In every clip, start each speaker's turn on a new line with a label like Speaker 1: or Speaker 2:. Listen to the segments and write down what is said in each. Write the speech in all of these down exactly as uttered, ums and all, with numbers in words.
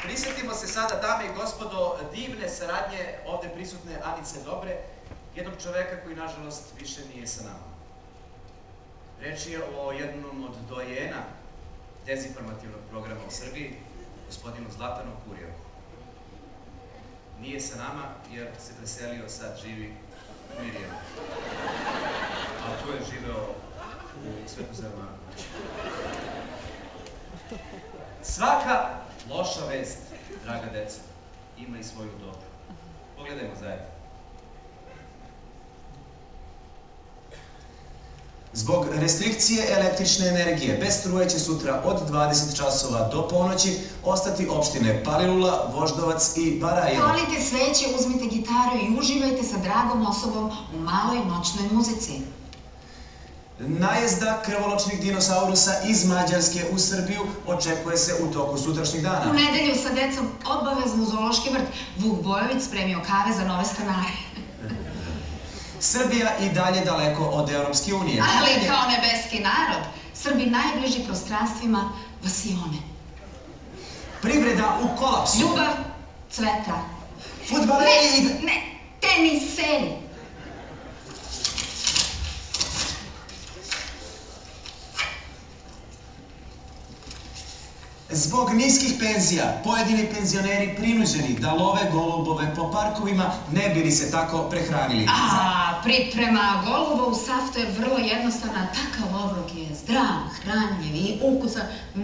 Speaker 1: Prisjetimo se sada, dame i gospodo, divne saradnje ovde prisutne Anice Dobre, jednog čoveka koji, nažalost, više nije sa nama. Reč je o jednom od dojena dezinformativnog programa u Srbiji, gospodinu Zlatanu Kurijovu. Nije sa nama jer se preselio, sad živi u Mirjanu. A tu je živeo u Svetozarima. Svaka loša vest, draga deca, ima i svoju dobru. Pogledajmo zajedno. Zbog restrikcije električne energije, bez struje će sutra od dvadeset časova do ponoći ostati opštine Palilula, Voždovac i Barajevo.
Speaker 2: Palite sveće, uzmite gitaru i uživajte sa dragom osobom u maloj noćnoj muzici.
Speaker 1: Najezda krvoločnih dinosaurusa iz Mađarske u Srbiju očekuje se u toku sutrašnjih dana.
Speaker 2: U nedelju sa decom obavezno u zoološki vrt. Vuk Bojović spremio kave za nove stanare.
Speaker 1: Srbija i dalje daleko od Evropske unije.
Speaker 2: Ali kao nebeski narod, Srbi najbliži prostranstvima vasione.
Speaker 1: Privreda u kolapsu.
Speaker 2: Ljubav cveta.
Speaker 1: Fudbaleri...
Speaker 2: Ne, ne, teniseri.
Speaker 1: Zbog niskih penzija, pojedini penzioneri prinuđeni da love golubove po parkovima, ne bi li se tako prehranili.
Speaker 2: A, priprema goluba u saftu je vrlo jednostavna. Takav obrok je zdrav, hranljiv i ukusan.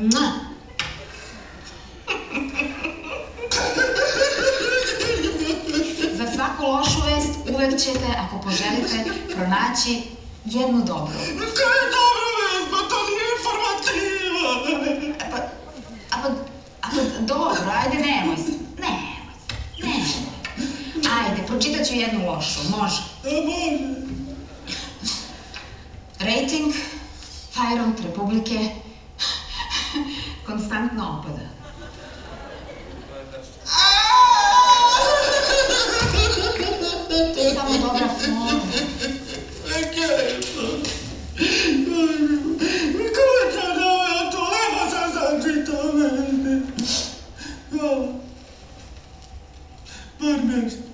Speaker 2: Za svaku lošu vest uvek ćete, ako poželite, pronaći jednu dobru.
Speaker 1: Kaj je dobra vest? Pa to nije informativa.
Speaker 2: Pa, a pa, a pa dobro, ajde, nemoj se. Nemoj se, nemoj. Ajde, pročitat ću jednu lošu, može. Rating Fajront Republike konstantno opada. To je samo dobra fora.
Speaker 1: Come to know to live as a country to me? Oh, but next.